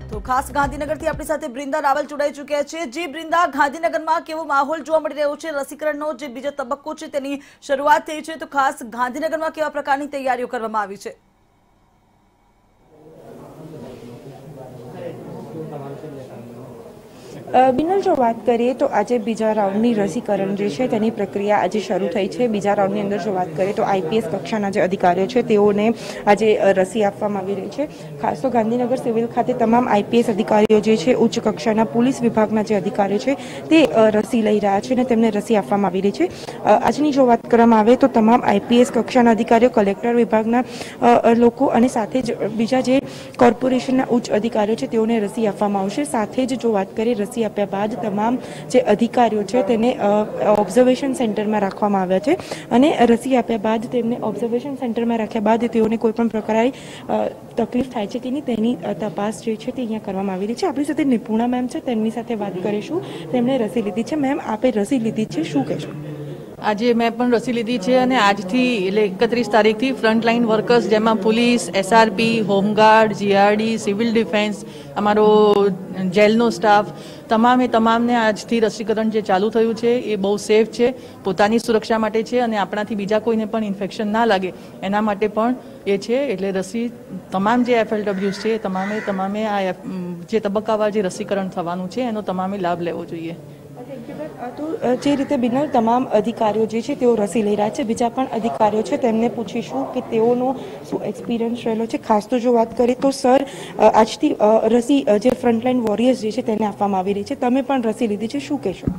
તો ખાસ ગાંધીનગરથી આપણી સાથે બ્રિંદા રાવલ જોડાઈ ચૂક્યા છે। જે બ્રિંદા, ગાંધીનગરમાં કેવો માહોલ જોવા મળી રહ્યો છે? રસીકરણનો જે બીજો તબક્કો છે તેની શરૂઆત થઈ છે, તો ખાસ ગાંધીનગરમાં કેવા પ્રકારની તૈયારીઓ કરવામાં આવી છે? બિનલ, જો વાત કરીએ તો આજે બીજા રાઉન્ડની રસીકરણ જે છે તેની પ્રક્રિયા આજે શરૂ થઈ છે। બીજા રાઉન્ડની અંદર જો વાત કરીએ તો આઈપીએસ કક્ષાના જે અધિકારીઓ છે તેઓને આજે રસી આપવામાં આવી રહી છે। ખાસ તો ગાંધીનગર સિવિલ ખાતે તમામ આઈપીએસ અધિકારીઓ જે છે, ઉચ્ચ કક્ષાના પોલીસ વિભાગના જે અધિકારીઓ છે તે રસી લઈ રહ્યા છે અને તેમને રસી આપવામાં આવી રહી છે। આજની જો વાત કરવામાં આવે તો તમામ આઈપીએસ કક્ષાના અધિકારીઓ, કલેક્ટર વિભાગના લોકો અને સાથે જ બીજા જે કોર્પોરેશનના ઉચ્ચ અધિકારીઓ છે તેઓને રસી આપવામાં આવશે। સાથે જ જો વાત કરીએ રસી આપ્યા બાદ તમામ જે અધિકારીઓ છે તેને ઓબ્ઝર્વેશન સેન્ટરમાં રાખવામાં આવ્યા છે અને રસી આપ્યા બાદ તેમને ઓબ્ઝર્વેશન સેન્ટરમાં રાખ્યા બાદ તેઓને કોઈપણ પ્રકારની તકલીફ થાય છે કે તેની તપાસ જે છે તે અહીંયા કરવામાં આવી રહી છે। આપણી સાથે નિપુણા મેમ છે, તેમની સાથે વાત કરીશું। તેમણે રસી લીધી છે। મેમ, આપે રસી લીધી છે, શું કહેશો? આજે મેં પણ રસી લીધી છે અને આજથી એટલે 31 તારીખથી ફ્રન્ટલાઇન વર્કર્સ, જેમાં police, SRP, home guard, GRD, civil defence, અમારો જેલનો સ્ટાફ, તમામને આજથી રસીકરણ જે ચાલુ થયું છે એ બહુ સેફ છે, પોતાની સુરક્ષા માટે છે અને આપણાથી બીજા કોઈને પણ ઇન્ફેક્શન ના લાગે એના માટે પણ એ છે। એટલે રસી તમામ જે એફએલડબ્લ્યુઝ છે તમામે આ જે તબક્કાવાર જે રસીકરણ થવાનું છે એનો તમામે લાભ લેવો જોઈએ। તો જે રીતે બિનલ તમામ અધિકારીઓ જે છે તેઓ રસી લઈ રહ્યા છે, બીજા પણ અધિકારીઓ છે તેમને પૂછીશું કે તેઓનો શું એક્સપિરિયન્સ રહેલો છે। ખાસ તો જો વાત કરીએ તો સર, આજથી રસી જે ફ્રન્ટલાઇન વોરિયર્સ જે છે તેને આપવામાં આવી રહી છે, તમે પણ રસી લીધી છે, શું કહેશો?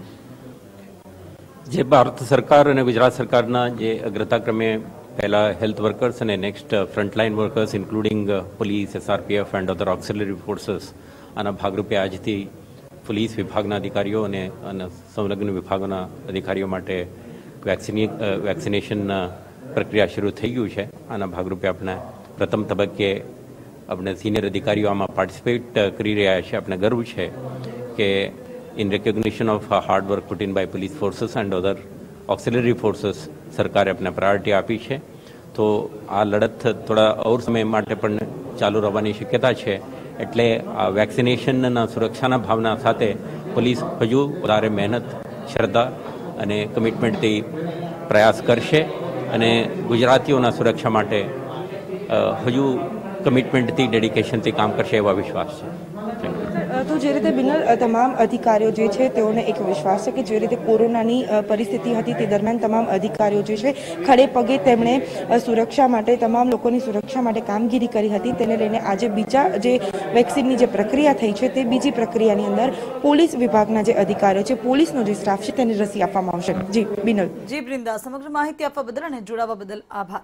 જે ભારત સરકાર અને ગુજરાત સરકારના જે અગ્રતાક્રમે પહેલા હેલ્થ વર્કર્સ અને next frontline workers including police, SRPF and other auxiliary forces, આના ભાગરૂપે આજથી પોલીસ વિભાગના અધિકારીઓ અને સંલગ્ન વિભાગોના અધિકારીઓ માટે વેક્સિનેશન પ્રક્રિયા શરૂ થઈ ગયું છે। આના ભાગરૂપે આપણે પ્રથમ તબક્કે આપણે સિનિયર અધિકારીઓ આમાં પાર્ટિસિપેટ કરી રહ્યા છે। આપણે ગર્વ છે કે in recognition of hard work put in by police forces and other auxiliary forces સરકારે આપણે પ્રાયોરિટી આપી છે। તો આ લડત થોડા ઓર સમય માટે પણ ચાલુ રહેવાની શક્યતા છે। એટલે આ વેક્સિનેશનના સુરક્ષાના ભાવના સાથે પોલીસ હજુ વધારે મહેનત, શ્રદ્ધા અને કમિટમેન્ટથી પ્રયાસ કરશે અને ગુજરાતીઓના સુરક્ષા માટે હજુ કમિટમેન્ટથી, ડેડિકેશનથી કામ કરશે એવા વિશ્વાસ છે। તો જે રીતે બિનલ તમામ અધિકારીઓ જે છે તેઓને એક વિશ્વાસ છે કે જે રીતે કોરોનાની પરિસ્થિતિ હતી તે દરમિયાન તમામ અધિકારીઓ જે છે ખડે પગે તેમણે સુરક્ષા માટે, તમામ લોકોની સુરક્ષા માટે કામગીરી કરી હતી। તેને લઈને આજે બીજા જે વેક્સિનની જે પ્રક્રિયા થઈ છે તે બીજી પ્રક્રિયાની અંદર પોલીસ વિભાગના જે અધિકારીઓ છે, પોલીસનો જે સ્ટાફ છે તેને રસી આપવામાં આવશે। જી બિનલ। જી બ્રિંદા, સમગ્ર માહિતી આપવા બદલ અને જોડાવા બદલ આભાર।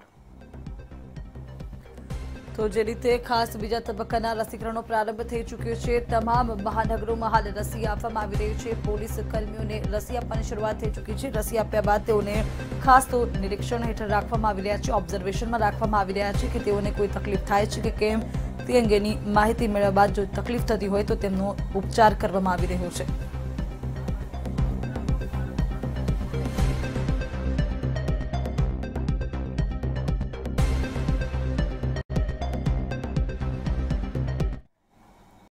તો જે રીતે ખાસ બીજા તબક્કાના રસીકરણનો પ્રારંભ થઈ ચૂક્યો છે। તમામ મહાનગરોમાં હાલ રસી આપવામાં આવી રહી છે। પોલીસ કર્મીઓને રસી આપવાની શરૂઆત થઈ ચૂકી છે। રસી આપ્યા બાદ તેઓને ખાસ તો નિરીક્ષણ હેઠળ રાખવામાં આવી રહ્યા છે, ઓબ્ઝર્વેશનમાં રાખવામાં આવી રહ્યા છે કે તેઓને કોઈ તકલીફ થાય છે કે કેમ તે અંગેની માહિતી મેળવ્યા બાદ જો તકલીફ થતી હોય તો તેમનો ઉપચાર કરવામાં આવી રહ્યો છે।